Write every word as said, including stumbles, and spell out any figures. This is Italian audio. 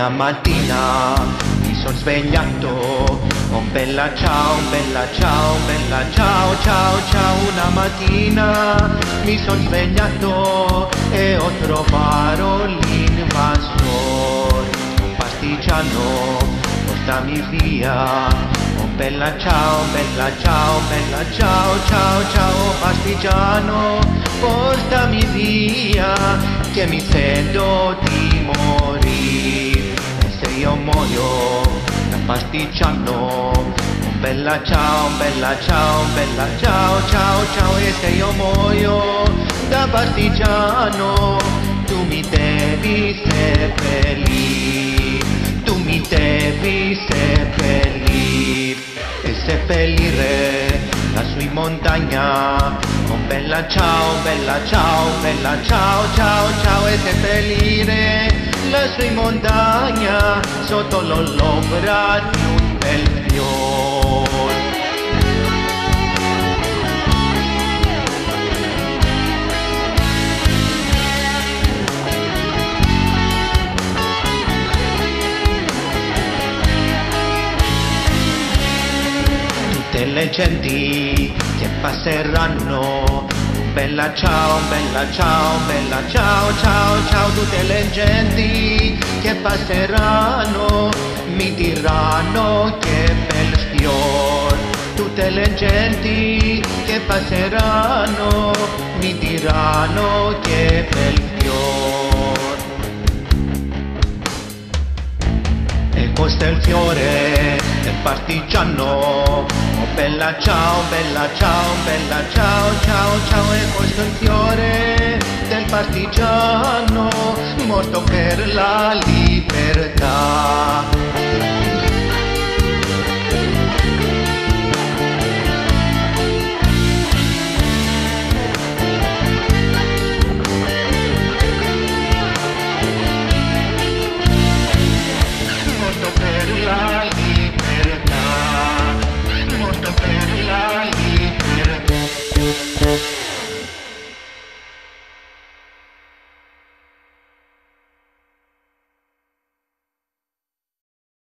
mattina mi son svegliato, oh bella ciao, bella ciao, bella ciao, ciao, ciao. Una mattina mi son svegliato e ho trovato l'invasor, un pastigiano, portami via. Oh bella ciao, bella ciao, bella ciao, ciao, ciao. Pastigiano, portami via, che mi sento di morire. E se io muoio da pastigiano, oh bella ciao, bella ciao, bella ciao, ciao, ciao. E se io muoio da pastigiano, tu mi devi seppellire, tu mi devi seppellire e seppellire lassù in montagna. Oh bella ciao, bella ciao, bella ciao, ciao, ciao. E seppellire lassù in montagna sotto l'ombra di un bel fiore. Tutte le genti che passeranno, bella ciao, bella ciao, bella ciao, ciao, ciao. Tutte le genti che passeranno mi diranno che bel fior. Tutte le genti che passeranno mi diranno che bel fior. E questo è il fiore del partigiano. Oh bella ciao, bella ciao, bella ciao, ciao, ciao. E questo è il fiore del partigiano, morto per la libertà.